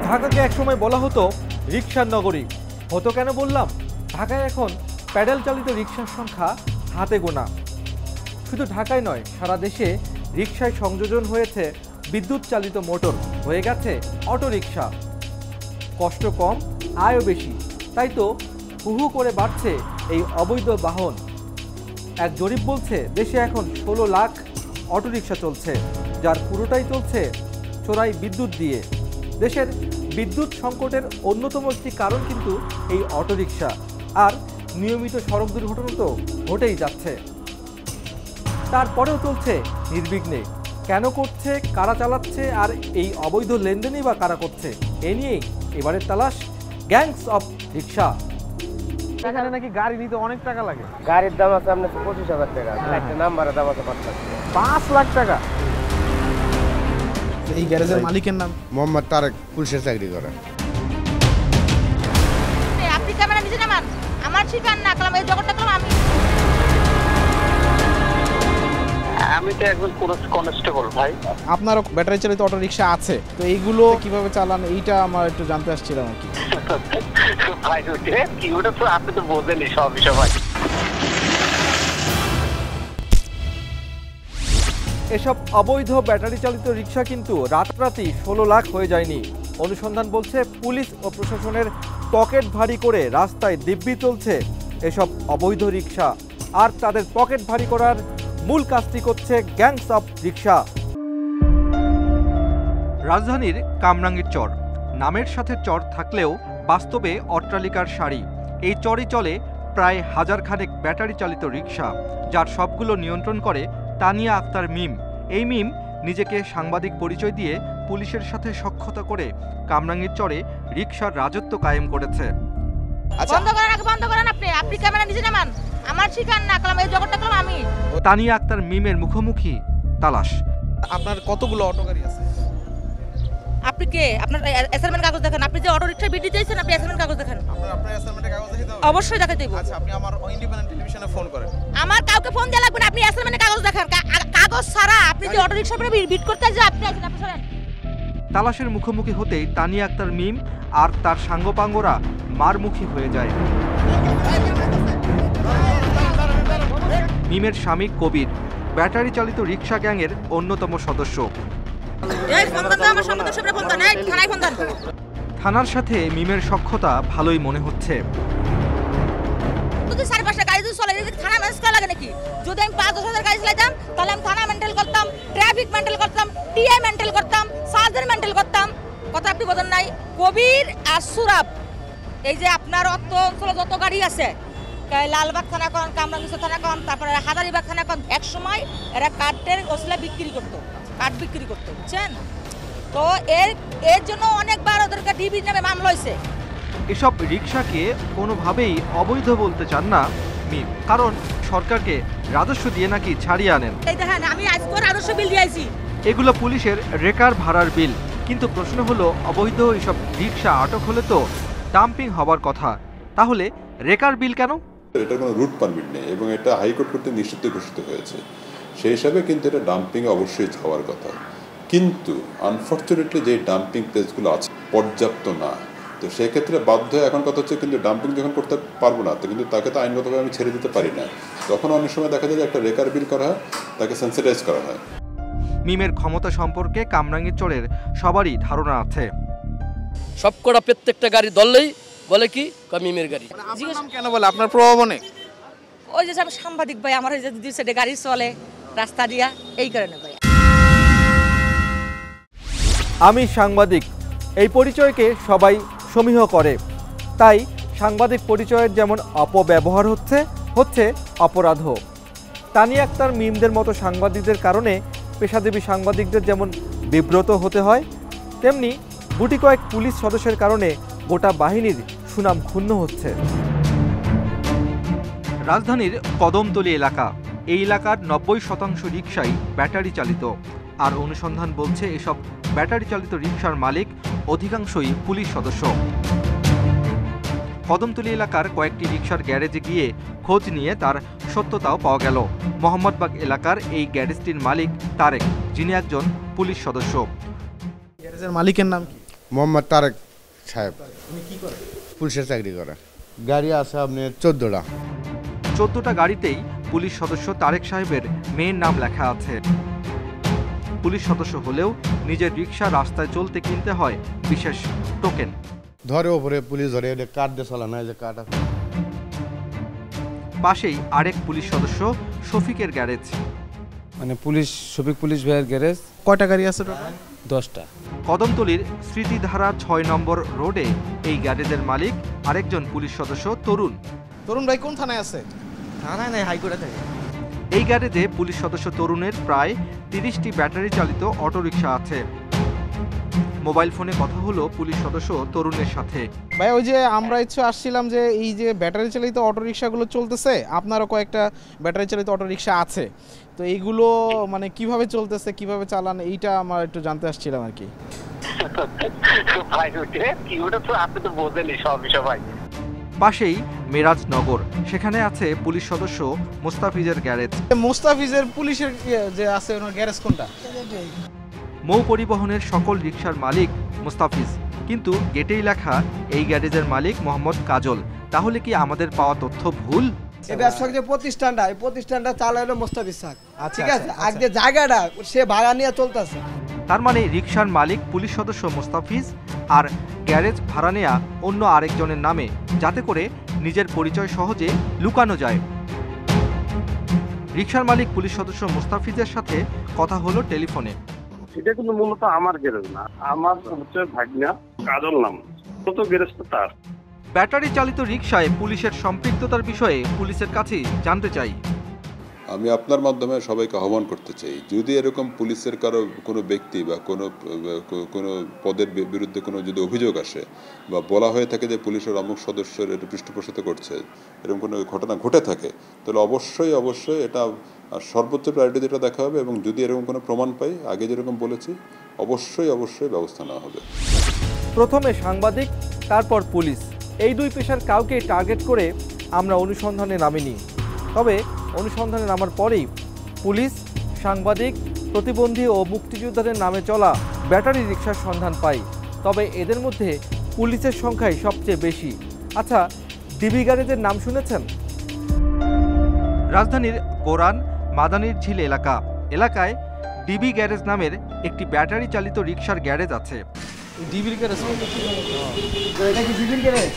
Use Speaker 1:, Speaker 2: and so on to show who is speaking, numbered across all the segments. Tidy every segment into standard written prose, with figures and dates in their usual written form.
Speaker 1: ঢাকাকে একসময় বলা হতো রিকশার নগরী। হতো কেন বললাম? ঢাকায় এখন প্যাডেল চালিত রিকশার সংখ্যা হাতে গোনা। শুধু ঢাকায় নয়, সারা দেশে রিকশায় সংযোজন হয়েছে বিদ্যুৎ চালিত মোটর, হয়ে গেছে অটো রিকশা। কষ্ট কম, আয়ও বেশি, তাই তো হুহু করে বাড়ছে এই অবৈধ বাহন। এক জরিপ বলছে দেশে এখন 16 লাখ অটো রিকশা চলছে, যার পুরোটাই চলছে চোরাই বিদ্যুৎ দিয়ে। দেশের বিদ্যুৎ সংকটের অন্যতম একটি কারণ কিন্তু এই অটোরিকশা। আর নিয়মিত সড়ক দুর্ঘটনা তো ঘটেই যাচ্ছে, তারপরেও চলছে নির্বিঘ্নে। কেন করছে, কারা চালাচ্ছে, আর এই অবৈধ লেনদেনই বা কারা করছে, এ নিয়েই এবারের তালাশ গ্যাংস অফ রিকশা।
Speaker 2: এখানে নাকি গাড়ি নিতে অনেক টাকা লাগে।
Speaker 3: গাড়ির দাম আছে আপনার 25,000 টাকা, একটা নাম্বারের দাম আছে
Speaker 2: 5 লাখ টাকা। এই গ্যারেজের মালিকের নাম
Speaker 4: মোহাম্মদ তারেক, পুলিশের চাকরি করে।
Speaker 5: আপনি ক্যামেরা নিচে নামান, আমার ঠিকানা না কলম এই জগৎটা কলম
Speaker 6: আমি তো একজন পুলিশ কনস্টেবল ভাই।
Speaker 2: আপনারও ব্যাটারি চালিত অটো রিকশা আছে, তো এইগুলো কিভাবে চালান এইটা আমার একটু জানতে আসছিলাম আর কি।
Speaker 6: ভাই কি ওটা তো আপনি তো বোঝেনি সব বিষয় ভাই।
Speaker 1: এসব অবৈধ ব্যাটারি চালিত রিকশা কিন্তু রাতারাতি 16 লাখ হয়ে যায়নি। অনুসন্ধান বলছে পুলিশ ও প্রশাসনের পকেট ভারী করে রাস্তায় দিব্যি চলছে এসব অবৈধ রিকশা। আর তাদের পকেট ভারী করার মূল কাজটি করছে গ্যাংস অফ রিকশা। রাজধানীর কামরাঙ্গীর চর, নামের সাথে চর থাকলেও বাস্তবে অট্টালিকার সারি। এই চরে চলে প্রায় 1000 খানেক ব্যাটারি চালিত রিকশা, যার সবগুলো নিয়ন্ত্রণ করে তানিয়া আক্তার মিম। এই মিম নিজেকে সাংবাদিক পরিচয় দিয়ে পুলিশের সাথে সখ্যতা করে কামরাঙ্গীর চরে রিকশার রাজত্ব কায়েম করেছে।
Speaker 5: বন্ধ করেন আপনি ক্যামেরা নিচে নামান, আমার ঠিকানা না কলম এই জগৎটা কলম আমি।
Speaker 1: তানিয়া আক্তার মিমের মুখোমুখি তালাশ।
Speaker 2: আপনার কতগুলো অটো গাড়ি আছে?
Speaker 5: আপনি কে? আপনার অ্যাসাইনমেন্ট কাগজ দেখান। আপনি যে অটো রিকশা বিডি দিয়েছেন, আপনি অ্যাসাইনমেন্ট কাগজ দেখান।
Speaker 2: আপনার অ্যাসাইনমেন্টের কাগজ দেখাতে হবে?
Speaker 5: অবশ্যই দেখাতে দেব।
Speaker 2: আচ্ছা, আপনি আমার ইন্ডিপেন্ডেন্ট টেলিভিশনে ফোন করেন।
Speaker 5: আমার কাউকে ফোন দেয়া লাগবে না, আপনি অ্যাসাইনমেন্টের কাগজ দেখান। কাগজ ছাড়া আপনি যে অটো রিকশা করে বিট করতে যে আপনি সরেন।
Speaker 1: তালাশের মুখোমুখি হতেই তানিয়া আক্তার মিম আর তার সাঙ্গপাঙ্গরা মারমুখী হয়ে যায়। মিমের স্বামী কবির ব্যাটারি চালিত রিকশা গ্যাংয়ের অন্যতম সদস্য। থানার সাথে মিমের সখ্যতা ভালোই মনে হচ্ছে।
Speaker 5: যদি চারপাশে গাড়ি যদি চলে, থানা ম্যানেজ করা লাগে নাকি? যদি আমি 5-10 গাড়ি চালাতাম তাহলে আমি থানা মেন্টেল করতাম, ট্রাফিক মেন্টেল করতাম, টিআই মেন্টেল করতাম, সার্জার মেন্টেল করতাম। কথা আপনি বোঝেন নাই? কবির আর সুরাব, এই যে আপনার অত অঞ্চলে যত গাড়ি আছে, লালবাগ থানা কন, কামরাঙ্গীর থানা কন, তারপরে হাজারীবাগ থানা কন, এক সময় এরা কাঠের ওসলা বিক্রি করতো, কাঠ বিক্রি করতো, বুঝছেন? তো এর জন্য অনেকবার ওদেরকে ডিবির নামে মামলা হয়েছে।
Speaker 1: এসব রিকশাকে কোনোভাবেই অবৈধ বলতে চান না মিম, কারণ সরকারকে রাজস্ব দিয়ে নাকি ছাড়িয়ে আনেন।
Speaker 5: এই দেখেন, আমি আজকে রাজস্ব বিল দিয়েছি।
Speaker 1: এগুলো পুলিশের রেকার ভাড়ার বিল। কিন্তু প্রশ্ন হলো, অবৈধ এসব রিকশা আটক হলে তো ডাম্পিং হবার কথা, তাহলে রেকার বিল কেন?
Speaker 7: এটা কোনো রুট পারমিট নেই এবং এটা হাইকোর্ট কর্তৃক নিষিদ্ধ ঘোষিত হয়েছে। সেই হিসাবে কিন্তু এটা ডাম্পিং অবশ্যই হওয়ার কথা, কিন্তু আনফর্চুনেটলি যে ডাম্পিং প্লেসগুলো আছে পর্যাপ্ত না। তো সেক্ষেত্রে বাধ্য এখন কথা হচ্ছে, কিন্তু ডাম্পিং যখন করতে পারবো না, তো কিন্তু তাকে তো আইনগতভাবে আমি ছেড়ে দিতে পারি না। তখন অনেক সময় দেখা যায় যে একটা রেকার বিল করা হয়, তাকে সেন্সিটাইজ করা হয়।
Speaker 1: মিমের ক্ষমতা সম্পর্কে কামরাঙ্গীর চরের সবারই ধারণা আছে।
Speaker 3: সবকটা প্রত্যেকটা গাড়ি ধরলেই বলে কি মিমের গাড়ি।
Speaker 2: কেন বলে? আপনার প্রভাব অনেক।
Speaker 5: ওই যে সাংবাদিক ভাই, আমার এই যে দুই সাইডে গাড়ি চলে রাস্তা দিয়া, এই কারণে ভাই।
Speaker 1: আমি সাংবাদিক, এই পরিচয়কে সবাই সমীহ করে, তাই সাংবাদিক পরিচয়ের যেমন অপব্যবহার হচ্ছে অপরাধও। তানিয়া আক্তার মিমদের মতো সাংবাদিকদের কারণে পেশাজীবী সাংবাদিকদের যেমন বিব্রত হতে হয়, তেমনি গুটি কয়েক পুলিশ সদস্যের কারণে গোটা বাহিনীর সুনাম ক্ষুণ্ণ হচ্ছে। রাজধানীর কদমতলী এলাকা, এই এলাকার 90% রিকশাই ব্যাটারি চালিত। আর অনুসন্ধান বলছে এসব ব্যাটারি চালিত রিকশার মালিক অধিকাংশই পুলিশ সদস্য। কদমতলী এলাকার কয়েকটি রিকশার গ্যারেজে গিয়ে খোঁজ নিয়ে তার সত্যতাও পাওয়া গেল। মোহাম্মদবাগ এলাকার এই গ্যারেজটির মালিক তারেক, যিনি একজন পুলিশ সদস্য।
Speaker 2: গ্যারেজের মালিকের নাম কি?
Speaker 4: মোহাম্মদ তারেক সাহেব পুলিশের চাকরি করে। গাড়ি আছে আপনি 14টা।
Speaker 1: 14টা গাড়িতেই পুলিশ সদস্য তারেক সাহেবের মেয়ের নাম লেখা আছে। পুলিশ সদস্য হলেও নিজের রিক্সা রাস্তায় চলতে কিনতে হয় বিশেষ টোকেন।
Speaker 4: ধরে ওপরে পুলিশ ধরে, এটা কার্ড দিয়ে চালানো, এই যে কার্ড আছে।
Speaker 1: পাশেই আরেক পুলিশ সদস্য শফিকের গ্যারেজ।
Speaker 8: মানে শফিক পুলিশ ভাইয়ের গ্যারেজ।
Speaker 2: কয়টা গাড়ি আছে টোটাল?
Speaker 8: 10টা।
Speaker 1: কদমতলীর স্মৃতিধারা 6 নম্বর রোডে এই গ্যারেজের মালিক আরেকজন পুলিশ সদস্য তরুণ।
Speaker 2: তরুণ ভাই কোন থানায় আছে?
Speaker 9: থানায় নাই, হাইকোর্টে থাকে।
Speaker 1: এই গ্যারেজে পুলিশ সদস্য তরুণের প্রায় 30টি ব্যাটারি চালিত অটোরিকশা আছে। মোবাইল ফোনে কথা হলো পুলিশ সদস্য তরুণের সাথে।
Speaker 2: ভাই ওই যে আমরা আসছিলাম যে এই যে ব্যাটারি চালিত অটোরিকশাগুলো চলতেছে, আপনারও কয়েকটা ব্যাটারি চালিত অটোরিকশা আছে, তো এইগুলো মানে কিভাবে চলতেছে, কিভাবে চালান, এইটা আমার একটু জানতে আসছিলাম আর কি।
Speaker 6: ভাই কি ওটা তো আপনি তো বোঝেনই সব বিষয় ভাই।
Speaker 1: পাশেই মেরাজনগর, সেখানে আছে পুলিশ সদস্য মোস্তাফিজের গ্যারেজ।
Speaker 2: মোস্তাফিজের পুলিশের যে আছে ওনার গ্যারেজ কোনটা?
Speaker 1: মৌ পরিবহনের সকল রিকশার মালিক মোস্তাফিজ, কিন্তু গেটেই লেখা এই গ্যারেজের মালিক মোহাম্মদ কাজল। তাহলে কি আমাদের পাওয়া তথ্য ভুল?
Speaker 9: এই ব্যবসায়িক যে প্রতিষ্ঠানটা চালাইলো মোস্তাফিজ স্যার, ঠিক আছে, আগে জায়গাটা সে ভাড়া নিয়ে চলতেছে।
Speaker 1: তার মানে রিকশার মালিক পুলিশ সদস্য মোস্তাফিজ আর গ্যারেজ ভাড়া নেয়া অন্য আরেকজনের নামে, যাতে করে নিজের পরিচয় সহজে লুকানো যায়। রিকশার মালিক পুলিশ সদস্য মোস্তাফিজের সাথে কথা হলো টেলিফোনে।
Speaker 10: এটা কিন্তু মূলত আমার গ্যারেজ না, আমার হচ্ছে ভাগনা কাজল নাম, তো গ্যারেজটা তার।
Speaker 1: ব্যাটারি চালিত রিকশায় পুলিশের সম্পৃক্ততার বিষয়ে পুলিশের কাছে জানতে চাই।
Speaker 7: আমি আপনার মাধ্যমে সবাইকে আহ্বান করতে চাই, যদি এরকম পুলিশের কোনো ব্যক্তি বা কোনো পদের বিরুদ্ধে কোনো যদি অভিযোগ আসে বা বলা হয়ে থাকে যে পুলিশের অমুক সদস্যের এটা পৃষ্ঠপোষকতা করছে, এরকম কোনো ঘটনা ঘটে থাকে, তাহলে অবশ্যই এটা সর্বোচ্চ প্রায়োরিটি যেটা দেখা হবে, এবং যদি এরকম কোনো প্রমাণ পাই, আগে যেরকম বলেছি, অবশ্যই ব্যবস্থা নেওয়া হবে।
Speaker 1: প্রথমে সাংবাদিক, তারপর পুলিশ, এই দুই পেশার কাউকে টার্গেট করে আমরা অনুসন্ধানে নামিনি। তবে অনুসন্ধানে নামার পরেই পুলিশ, সাংবাদিক, প্রতিবন্ধী ও মুক্তিযোদ্ধাদের নামে চলা ব্যাটারি রিকশার সন্ধান পাই। তবে এদের মধ্যে পুলিশের সংখ্যাই সবচেয়ে বেশি। আচ্ছা, ডিবি গ্যারেজের নাম শুনেছেন? রাজধানীর গোরান মাদানির ঝিল এলাকায় ডিবি গ্যারেজ নামের একটি ব্যাটারি চালিত রিকশার গ্যারেজ আছে।
Speaker 2: ডিবির গ্যারেজ?
Speaker 9: এটা কি ডিবির গ্যারেজ?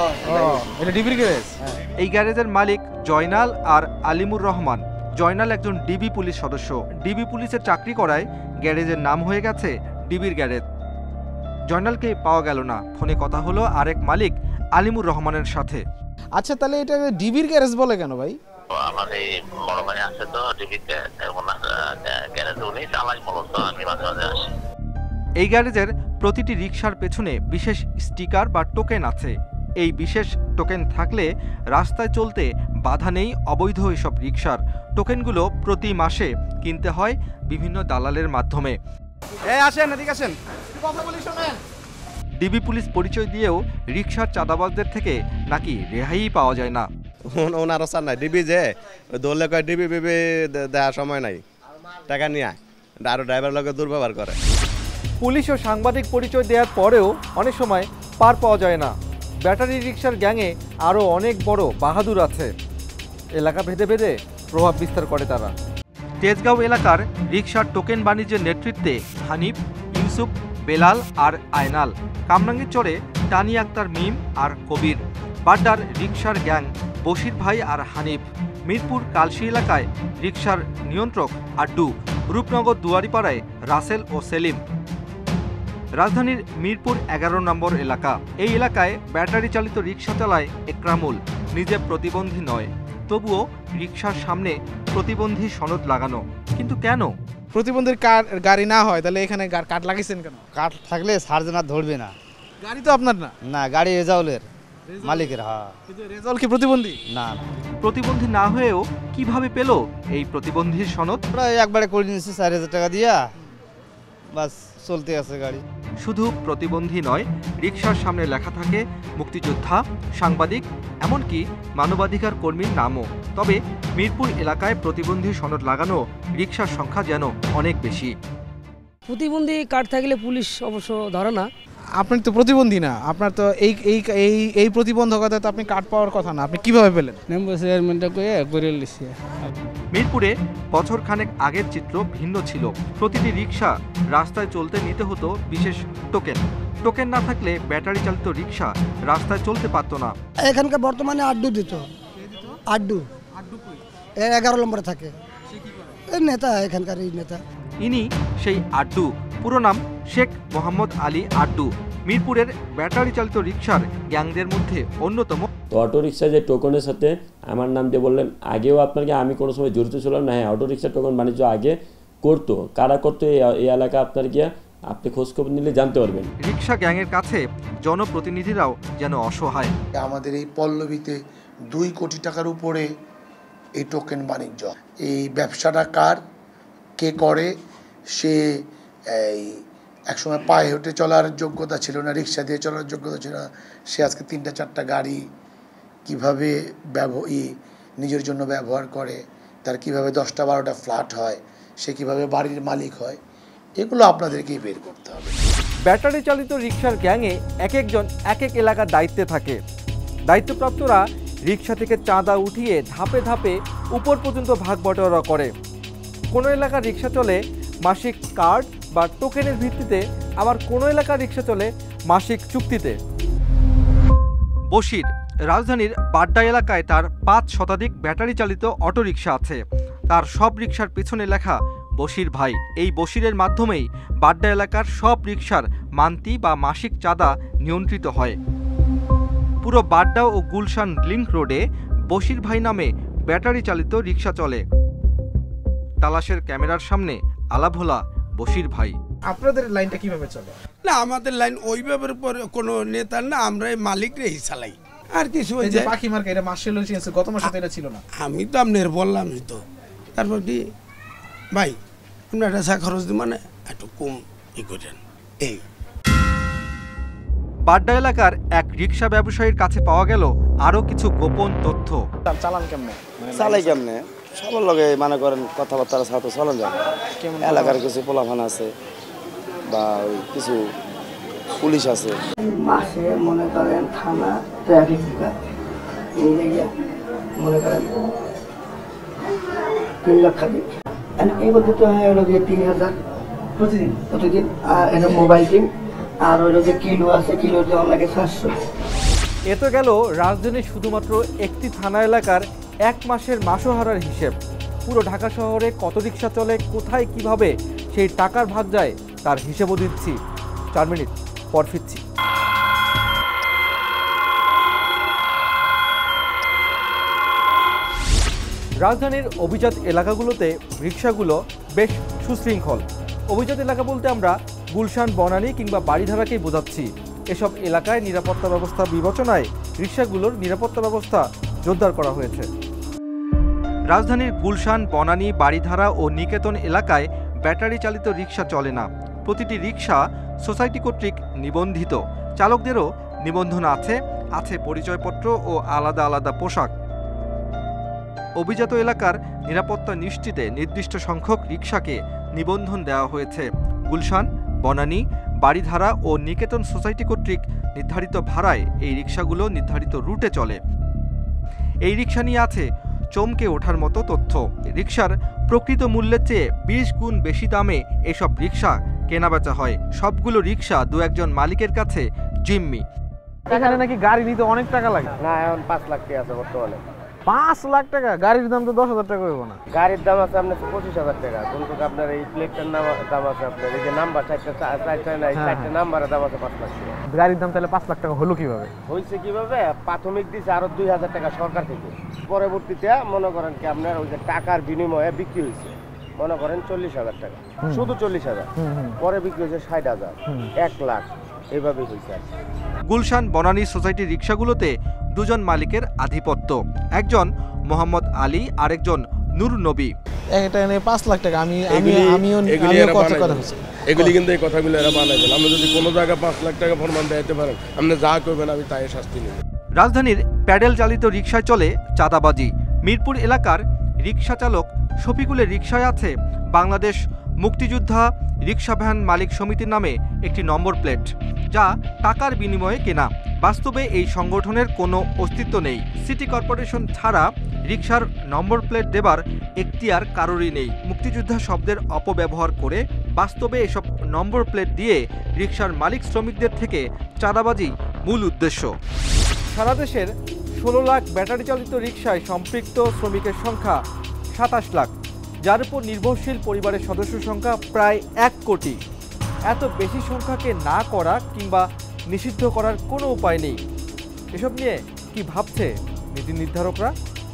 Speaker 2: এটা ডিবির গ্যারেজ।
Speaker 1: এই গ্যারেজের মালিক জয়নাল আর আলিমুর রহমান। জয়নাল একজন ডিবি পুলিশ সদস্য। ডিবি পুলিশের চাকরি করায় গ্যারেজের নাম হয়ে গেছে ডিবির গ্যারেজ। জয়নালকে পাওয়া গেল না। ফোনে কথা হলো আরেক মালিক আলিমুর রহমানের সাথে।
Speaker 2: আচ্ছা, তাহলে এটা ডিবির গ্যারেজ বলে কেন ভাই?
Speaker 6: আমাদের বড় ভাই আছে তো ডিবিতে, ওনার গ্যারেজ উনি চালাই, মূলত আমি মাঝে মাঝে আসি।
Speaker 1: এই গ্যারেজের প্রতিটি রিকশার পেছনে বিশেষ স্টিকার বা টোকেন আছে। এই বিশেষ টোকেন থাকলে রাস্তায় চলতে বাধা নেই অবৈধ এসব রিকশার। টোকেনগুলো প্রতি মাসে কিনতে হয় বিভিন্ন দালালের মাধ্যমে।
Speaker 2: আসেন, এদিকে আসেন, কথা বলি শুনেন।
Speaker 1: ডিবি পুলিশ পরিচয় দিয়েও রিকশার চাঁদাবাজদের থেকে নাকি রেহাই পাওয়া যায় না।
Speaker 4: ওনারও চান নাই, ডিবি যে দৌড়লে কয় ডিবি দেওয়ার সময় নাই, টাকা নিয়ে আরো ড্রাইভার লোকে দুর্ব্যবহার করে।
Speaker 1: পুলিশ ও সাংবাদিক পরিচয় দেওয়ার পরেও অনেক সময় পার পাওয়া যায় না। ব্যাটারি রিকশার গ্যাংয়ে আরও অনেক বড় বাহাদুর আছে। এলাকা ভেদে ভেদে প্রভাব বিস্তার করে তারা। তেজগাঁও এলাকার রিকশার টোকেন বাণিজ্যের নেতৃত্বে হানিফ, ইউসুফ, বেলাল আর আয়নাল। কামরাঙ্গীরচরে টানি আক্তার মিম আর কবির। বাড্ডার রিকশার গ্যাং বশির ভাই আর হানিফ। মিরপুর কালশি এলাকায় রিকশার নিয়ন্ত্রক আড্ডু। রূপনগর দুয়ারিপাড়ায় রাসেল ও সেলিম। রাজধানীর মিরপুর 11 নম্বর এলাকা, এই এলাকায় ব্যাটারি চালিত রিকশা চালায় একরামুল। নিজে প্রতিবন্ধী নয়, তবুও রিকশার সামনে প্রতিবন্ধী সনদ লাগানো। কিন্তু কেন?
Speaker 2: প্রতিবন্ধীর গাড়ি না হয় তাহলে এখানে কাঠ লাগাইছেন কেন?
Speaker 11: কাঠ থাকলে সার্জেন আর ধরবে না।
Speaker 2: গাড়ি তো আপনার না?
Speaker 11: না, গাড়ি রেজাউলের মালিকের। হ্যাঁ,
Speaker 2: কিন্তু রেজাউল কি প্রতিবন্ধী?
Speaker 11: না।
Speaker 1: প্রতিবন্ধী না হয়েও কিভাবে পেল এই প্রতিবন্ধীর সনদ?
Speaker 11: প্রায় একবারে করে নিয়েছি 4000 টাকা দিয়া, বাস চলতে আছে গাড়ি।
Speaker 1: শুধু প্রতিবন্ধী নয়, রিকশার সামনে লেখা থাকে মুক্তিযোদ্ধা, সাংবাদিক, এমনকি মানবাধিকার কর্মীর নামও। তবে মিরপুর এলাকায় প্রতিবন্ধী সনদ লাগানো রিকশার সংখ্যা যেন অনেক বেশি।
Speaker 12: প্রতিবন্ধী কার্ড থাকলে পুলিশ অবশ্য ধরে না,
Speaker 2: আপনি তো প্রতিবন্ধী না, আপনার তো এই এই এই এই প্রতিবন্ধকতা তো আপনি কার্ড পাওয়ার কথা না, আপনি কিভাবে পেলেন?
Speaker 1: মিরপুরে বছরখানেক আগের চিত্র ভিন্ন ছিল। প্রতিটি রিকশা রাস্তায় চলতে নিতে হতো বিশেষ টোকেন। টোকেন না থাকলে ব্যাটারি চালিত রিকশা রাস্তায় চলতে পারত না।
Speaker 12: এখানকার বর্তমানে আড্ডু দিত, আড্ডু 11 নম্বরে থাকে নেতা, এখানকার এই নেতা।
Speaker 1: ইনি সেই আড্ডু, পুরো নাম শেখ মোহাম্মদ আলী আড্ডু, মিরপুরের ব্যাটারি চালিত রিকশার গ্যাংদের মধ্যে অন্যতম।
Speaker 13: তো অটো রিক্সা যে টোকনের সাথে আমার নাম দিয়ে বললেন, আগেও আপনাকে আমি কোনো সময় জড়িত ছিলাম না। হ্যাঁ, অটো রিক্সা টোকন বাণিজ্য আগে করতো, কারা করতো এই এলাকা আপনার গিয়া আপনি খোঁজখবর নিলে জানতে পারবেন।
Speaker 1: রিকশা গ্যাংয়ের কাছে জনপ্রতিনিধিরাও যেন অসহায়।
Speaker 14: আমাদের এই পল্লবীতে 2 কোটি টাকার উপরে এই টোকেন বাণিজ্য। এই ব্যবসাটা কার, কে করে? সে এই একসময় পায়ে হেঁটে চলার যোগ্যতা ছিল না, রিক্সা দিয়ে চলার যোগ্যতা ছিল না, সে আজকে 3টা-4টা গাড়ি কীভাবে নিজের জন্য ব্যবহার করে, তার কিভাবে 10টা-12টা ফ্ল্যাট হয়, সে কিভাবে বাড়ির মালিক হয়, এগুলো আপনাদেরকেই বের করতে হবে।
Speaker 1: ব্যাটারি চালিত রিকশার গ্যাংয়ে এক একজন এক এক এলাকার দায়িত্বে থাকে। দায়িত্বপ্রাপ্তরা রিকশা থেকে চাঁদা উঠিয়ে ধাপে ধাপে উপর পর্যন্ত ভাগ বটোয়ারা করে। কোনো এলাকার রিকশা চলে মাসিক কার্ড বা টোকেনের ভিত্তিতে, আবার কোনো এলাকার রিকশা চলে মাসিক চুক্তিতে। বশির রাজধানীর বাড্ডা এলাকায় তার 5 শতাধিক ব্যাটারি চালিত অটোরিকশা আছে। তার সব রিকশার পেছনে লেখা বশির ভাই। এই বশিরের মাধ্যমেই বাড্ডা এলাকার সব রিকশার মান্তি বা মাসিক চাঁদা নিয়ন্ত্রিত হয়। পুরো বাড্ডা ও গুলশান লিংক রোডে বশির ভাই নামে ব্যাটারি চালিত রিকশা চলে। তালাশের ক্যামেরার সামনে আলাভোলা বশির ভাই।
Speaker 2: আপনাদের লাইনটা কিভাবে চলে?
Speaker 15: না, আমাদের লাইন ওইভাবে কোনো নেতার না, আমরা মালিকরাই চালাই। আর কিছু
Speaker 2: এই যে পাখি মার্কা, এটা মাসে চেঞ্জ, গত মাসে তো এটা ছিল না।
Speaker 15: আমি তো আপনার বললামই তো। তারপর কি ভাই, আপনার চা খরচ দিব মানে একটু কম করেন। এই
Speaker 1: বাড্ডা এলাকার এক রিকশা ব্যবসায়ীর কাছে পাওয়া গেল আরো কিছু গোপন তথ্য।
Speaker 2: চালান কেমনে?
Speaker 11: চালাই কেমনে? সবার লগে মনে করেন কথাবার্তা সাথে চলান যাবে। এলাকার কিছু পোলাফান আছে বা কিছু পুলিশ আছে।
Speaker 12: মাসে মনে করেন থানা, ট্রাফিক মনে করেন 3 লাখ খাবি। এই বলতে তো হলো যে 3000 প্রতিদিন। আর এটা মোবাইল টিম, আর হলো যে কিলো আছে, কিলো দেওয়া লাগে 700।
Speaker 1: এ তো গেল রাজধানীর শুধুমাত্র একটি থানা এলাকার 1 মাসের মাসোহারার হিসেব। পুরো ঢাকা শহরে কত রিকশা চলে, কোথায় কিভাবে সেই টাকার ভাগ যায় তার হিসেবও দিচ্ছি। 4 মিনিট পর ফিরছি। রাজধানীর অভিজাত এলাকাগুলোতে রিকশাগুলো বেশ সুশৃঙ্খল। অভিজাত এলাকা বলতে আমরা গুলশান, বনানী কিংবা বাড়িধারাকেই বোঝাচ্ছি। এসব এলাকায় নিরাপত্তা ব্যবস্থা বিবেচনায় রিকশাগুলোর নিরাপত্তা ব্যবস্থা জোরদার করা হয়েছে। রাজধানীর গুলশান, বনানী, বাড়িধারা ও নিকেতন এলাকায় ব্যাটারি চালিত রিকশা চলে না। প্রতিটি রিকশা সোসাইটি কর্তৃক নিবন্ধিত। চালকদেরও নিবন্ধন আছে পরিচয়পত্র ও আলাদা আলাদা পোশাক। অভিজাত এলাকার নিরাপত্তা নিশ্চিতে নির্দিষ্ট সংখ্যক রিকশাকে নিবন্ধন দেওয়া হয়েছে। গুলশান, বনানী, বাড়িধারা ও নিকেতন সোসাইটি কর্তৃক নির্ধারিত ভাড়ায় এই রিকশাগুলো নির্ধারিত রুটে চলে। এই রিকশা নিয়ে আছে চমকে ওঠার মতো তথ্য। রিকশার প্রকৃত মূল্যের চেয়ে 20 গুণ বেশি দামে এসব রিকশা কেনাবেচা হয়। সবগুলো রিকশা 2-1 মালিকের কাছে জিম্মি।
Speaker 2: এখানে নাকি গাড়ি নিতে অনেক টাকা লাগে।
Speaker 11: না, এখন 5 লাখ টাকা আছে বর্তমানে।
Speaker 2: 5 লাখ টাকা? গাড়ির দাম তো 10,000 টাকা হইব না?
Speaker 11: গাড়ির দাম আছে আপনার 25,000 টাকা। কিন্তু আপনার এই প্লেটটার দাম আছে, আপনার এই যে নাম্বার 4টা নাম্বারের দাম আছে 5 লাখ টাকা।
Speaker 2: গাড়ির দাম তাহলে 5 লাখ টাকা হলো কিভাবে?
Speaker 11: হয়েছে কিভাবে? প্রাথমিক দিচ্ছে আরো 2000 টাকা সরকার থেকে। পরবর্তীতে মনে করেন কি আপনার ওই যে টাকার বিনিময়ে বিক্রি হয়েছে, মনে করেন 40,000 টাকা, শুধু 40,000। পরে বিক্রি হয়েছে 60,000, 1 লাখ, এইভাবে হয়েছে।
Speaker 1: গুলশান, বনানী সোসাইটির রিকশাগুলোতে 2 জন মালিকের আধিপত্য। একজন মোহাম্মদ আলী, আরেকজন নূর নবী।
Speaker 2: এটা নিয়ে 5 লাখ টাকা। আমিও কথা বলছি।
Speaker 15: এগুলি কিন্তু এই কথাগুলো এরা বানাইবেন। আমরা যদি কোনো জায়গায় 5 লাখ টাকা ফরমান দিতে পারেন, আপনি যা করবেন আমি তাই শাস্তি নেব।
Speaker 1: রাজধানীর প্যাডেল চালিত রিকশায় চলে চাঁদাবাজি। মিরপুর এলাকার রিকশা চালক শফিকুলের রিকশায় আছে বাংলাদেশ মুক্তিযোদ্ধা রিক্সা ভ্যান মালিক সমিতির নামে একটি নম্বর প্লেট, যা টাকার বিনিময়ে কেনা। বাস্তবে এই সংগঠনের কোনো অস্তিত্ব নেই। সিটি কর্পোরেশন ছাড়া রিক্সার নম্বর প্লেট দেবার এখতিয়ার কারোরই নেই। মুক্তিযোদ্ধা শব্দের অপব্যবহার করে বাস্তবে এসব নম্বর প্লেট দিয়ে রিক্সার মালিক শ্রমিকদের থেকে চাঁদাবাজি মূল উদ্দেশ্য। সারা দেশের 16 লাখ ব্যাটারি চালিত রিক্সায় সম্পৃক্ত শ্রমিকের সংখ্যা 27 লাখ, যার উপর নির্ভরশীল পরিবারের সদস্য সংখ্যা প্রায় 1 কোটি। এত বেশি সংখ্যাকে না করা কিংবা নিষিদ্ধ করার কোনো উপায় নেই। এসব নিয়ে কি ভাবছে নীতি নির্ধারকরা?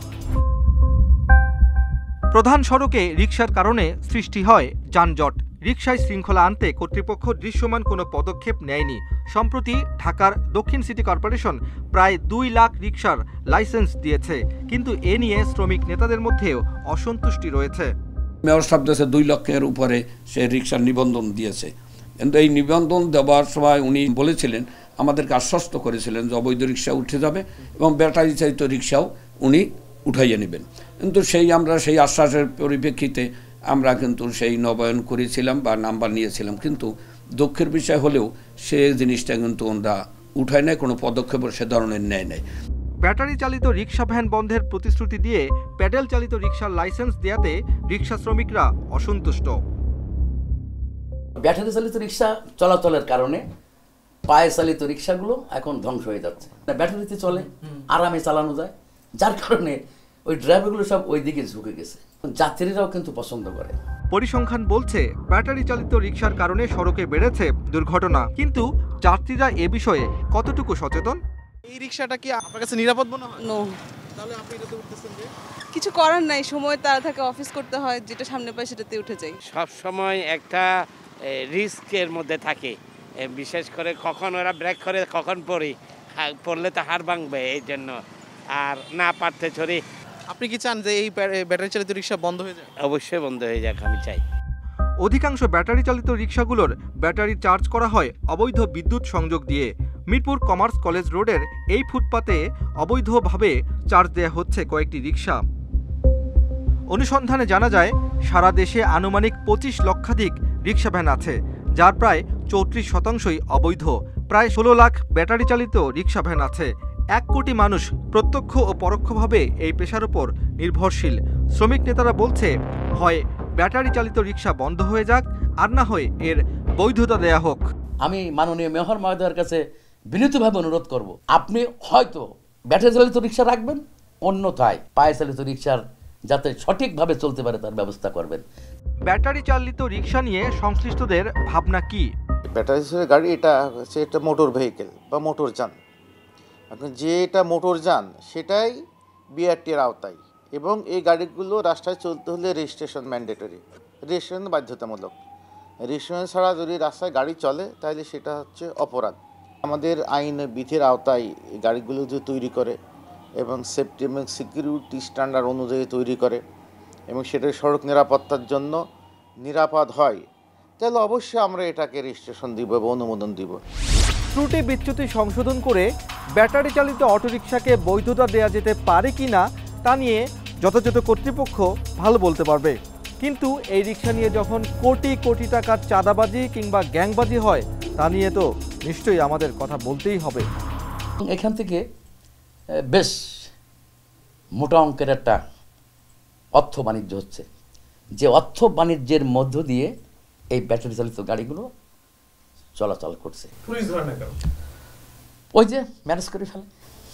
Speaker 1: প্রধান সড়কে রিকশার কারণে সৃষ্টি হয় যানজট। রিকশায় শৃঙ্খলা আনতে কর্তৃপক্ষ দৃশ্যমান কোনো পদক্ষেপ নেয়নি। সম্প্রতি ঢাকার দক্ষিণ সিটি কর্পোরেশন প্রায় 2 লাখ রিকশার লাইসেন্স দিয়েছে, কিন্তু এ নিয়ে শ্রমিক নেতাদের মধ্যেও অসন্তুষ্টি রয়েছে।
Speaker 16: মেয়র সাহেব দেশে 2 লক্ষের উপরে সে রিকশার নিবন্ধন দিয়েছে, কিন্তু এই নিবন্ধন দেওয়ার সময় উনি বলেছিলেন, আমাদেরকে আশ্বস্ত করেছিলেন যে অবৈধ রিকশা উঠে যাবে এবং ব্যাটারি চালিত রিকশাও উনি উঠাইয়ে নেবেন। কিন্তু আমরা সেই আশ্বাসের পরিপ্রেক্ষিতে আমরা কিন্তু সেই নবায়ন করেছিলাম বা নাম্বার নিয়েছিলাম, কিন্তু দুঃখের বিষয় হলেও সে জিনিসটা কিন্তু ওরা উঠায় নেয়, কোনো পদক্ষেপ সে ধরনের নেয় নাই।
Speaker 1: ব্যাটারি চালিত রিক্সা ভ্যান বন্ধের প্রতিশ্রুতি দিয়ে প্যাডেল চালিত রিক্সার লাইসেন্স দেয়াতে রিক্সা শ্রমিকরা অসন্তুষ্ট।
Speaker 17: ব্যাটারি চালিত রিক্সা চলাচলের কারণে পায়ে চালিত রিক্সাগুলো এখন ধ্বংস হয়ে যাচ্ছে। ব্যাটারিতে চলে, আরামে চালানো যায়, যার কারণে ওই ড্রাইভারগুলো সব ওই দিকে ঝুঁকে গেছে। যাত্রীরাও কিন্তু পছন্দ করে।
Speaker 1: পরিসংখ্যান বলছে ব্যাটারি চালিত রিক্সার কারণে সড়কে বেড়েছে দুর্ঘটনা, কিন্তু যাত্রীরা এ বিষয়ে কতটুকু সচেতন?
Speaker 2: এই রিক্সাটা কি আপনার কাছে নিরাপদ মনে হয়?
Speaker 18: নো।
Speaker 2: তাহলে আপনি এটাতে উঠতেছেন যে?
Speaker 18: কিছু করার নাই, সময় তারা থাকে, অফিস করতে হয়, যেটা সামনে পাই সেটাতে উঠে যাই।
Speaker 11: সব সময় একটা রিস্কের মধ্যে থাকে, বিশেষ করে কখন ওরা ব্রেক করে কখন পড়লে তো হাড় ভাঙবে, এই জন্য আর না পারতে চড়ি।
Speaker 2: আপনি কি চান যে এই ব্যাটারি চালিত রিক্সা বন্ধ হয়ে যায়?
Speaker 11: অবশ্যই বন্ধ হয়ে যাক, আমি চাই।
Speaker 1: অধিকাংশ ব্যাটারি চালিত রিক্সাগুলোর ব্যাটারি চার্জ করা হয় অবৈধ বিদ্যুৎ সংযোগ দিয়ে। মিরপুর কমার্স কলেজ রোডের এই ফুটপাতে অবৈধভাবে চার্জ দেয়া হচ্ছে কয়েকটি রিক্সা। অনুসন্ধানে জানা যায়, সারা দেশে আনুমানিক 25 লক্ষাধিক রিক্সা ভ্যান আছে, যার প্রায় 34% অবৈধ। প্রায় 16 লাখ ব্যাটারি চালিত রিক্সা ভ্যান আছে। 1 কোটি মানুষ প্রত্যক্ষ ও পরোক্ষভাবে এই পেশার উপর নির্ভরশীল। শ্রমিক নেতারা বলছে, হয় ব্যাটারি চালিত রিক্সা বন্ধ হয়ে যাক, আর না হয় এর বৈধতা দেয়া হোক।
Speaker 17: আমি মাননীয় মেয়র মহোদয়ের কাছে বিনীতভাবে অনুরোধ করব, আপনি হয়তো ব্যাটারি চালিত রিক্সা রাখবেন, অন্যথায় পায়ে চালিত রিক্সার যাতে সঠিকভাবে চলতে পারে তার ব্যবস্থা করবেন।
Speaker 1: ব্যাটারি চালিত রিক্সা নিয়ে সংশ্লিষ্টদের ভাবনা কি?
Speaker 19: ব্যাটারি চালিত গাড়ি এটা হচ্ছে একটা মোটর ভেহিকেল বা মোটর যান। এখন যেটা মোটর যান সেটাই বিআরটির আওতায়, এবং এই গাড়িগুলো রাস্তায় চলতে হলে রেজিস্ট্রেশন ম্যান্ডেটরি, রেজিস্ট্রেশন বাধ্যতামূলক। রেজিস্ট্রেশন ছাড়া যদি রাস্তায় গাড়ি চলে তাহলে সেটা হচ্ছে অপরাধ। আমাদের আইন বিধির আওতায় এই গাড়িগুলো যে তৈরি করে এবং সেফটি এবং সিকিউরিটি স্ট্যান্ডার্ড অনুযায়ী তৈরি করে এবং সেটা সড়ক নিরাপত্তার জন্য নিরাপদ হয়, তাহলে অবশ্যই আমরা এটাকে রেজিস্ট্রেশন দিব এবং অনুমোদন দিব।
Speaker 1: ত্রুটি বিচ্যুতি সংশোধন করে ব্যাটারি চালিত অটোরিকশাকে বৈধতা দেয়া যেতে পারে কিনা তা নিয়ে যথাযথ কর্তৃপক্ষ ভালো বলতে পারবে, কিন্তু এই রিক্সা নিয়ে যখন কোটি কোটি টাকার চাঁদাবাজি কিংবা গ্যাংবাজি হয়, তা নিয়ে তো নিশ্চয়ই আমাদের কথা বলতেই হবে।
Speaker 17: এখান থেকে বেশ মোটা অঙ্কের একটা অর্থ বাণিজ্য হচ্ছে, যে অর্থ বাণিজ্যের মধ্য দিয়ে এই ব্যাটারি চালিত গাড়িগুলো চলাচল করছে।
Speaker 2: পুলিশ ধরে না কেন?
Speaker 17: ওই যে ম্যানেজ করে ফেলে।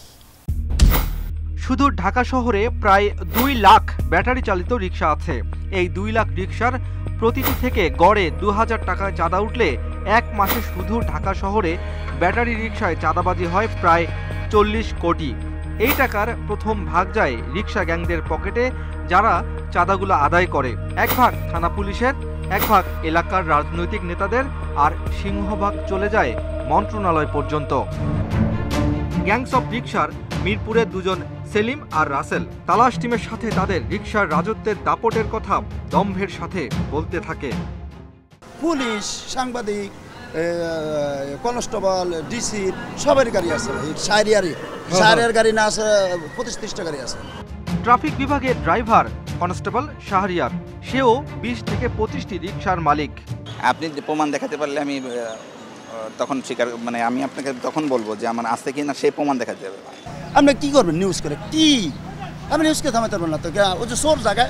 Speaker 1: শুধু ঢাকা শহরে প্রায় 2 লাখ ব্যাটারি চালিত রিক্সা আছে। এই 2 লাখ রিক্সার প্রতিটি থেকে গড়ে 2000 টাকা চাঁদা উঠলে 1 মাসে শুধু ঢাকা শহরে ব্যাটারি রিক্সায় চাঁদাবাজি হয় প্রায় 40 কোটি। এই টাকার প্রথম ভাগ যায় রিক্সা গ্যাংদের পকেটে, যারা চাঁদাগুলো আদায় করে। 1 ভাগ থানা পুলিশের, 1 ভাগ এলাকার রাজনৈতিক নেতাদের, আর সিংহভাগ চলে যায় মন্ত্রণালয় পর্যন্ত। গ্যাংস অফ রিক্সার মিরপুরে 2 জন সেলিম আর রাসেল তালাশ টিমের সাথে তাদের রিক্সার রাজত্বের দাপটের কথা দম্ভের সাথে বলতে থাকে।
Speaker 15: পুলিশ, সাংবাদিক, কনস্টেবল, ডিসি সবারই গাড়ি আছে, শাহরিয়ার গাড়ি না আছে 25-30টা গাড়ি আছে।
Speaker 1: ট্রাফিক বিভাগের ড্রাইভার কনস্টেবল শাহরিয়ার, সেও 20 থেকে 25টি রিকশার মালিক।
Speaker 20: আপনি প্রমাণ দেখাতে পারলে আমি তখন স্বীকার মানে আমি আপনাকে তখন বলবো যে আমার আছে কি না সেই প্রমাণ দেখাতে হবে।
Speaker 21: আপনি কি করবেন নিউজ করে? কি আমি নিউজকে থামাতে পারবেন না তো? ও যে সোর জায়গায়।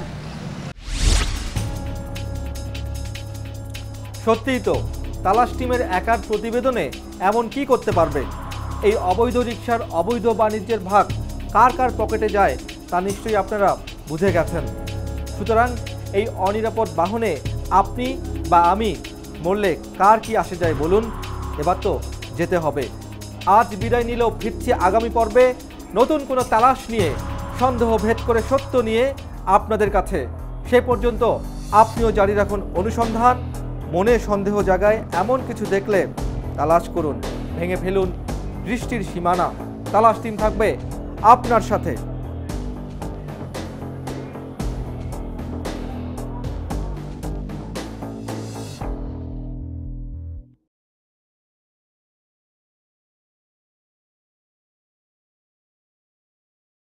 Speaker 1: সত্যিই তো, তালাশ টিমের একার প্রতিবেদনে এমন কি করতে পারবে? এই অবৈধ রিকশার অবৈধ বাণিজ্যের ভাগ কার কার পকেটে যায় তা নিশ্চয়ই আপনারা বুঝে গেছেন। সুতরাং এই অনিরাপদ বাহনে আপনি বা আমি মরলে কার কি আসে যায় বলুন? এবার তো যেতে হবে। আজ বিদায় নিলেও ফিরছি আগামী পর্বে নতুন কোনো তালাশ নিয়ে, সন্দেহ ভেদ করে সত্য নিয়ে আপনাদের কাছে। সে পর্যন্ত আপনিও জারি রাখুন অনুসন্ধান। মনে সন্দেহ জাগায় এমন কিছু দেখলে তালাশ করুন, ভেঙে ফেলুন দৃষ্টির সীমানা। তালাশ টিম থাকবে আপনার সাথে।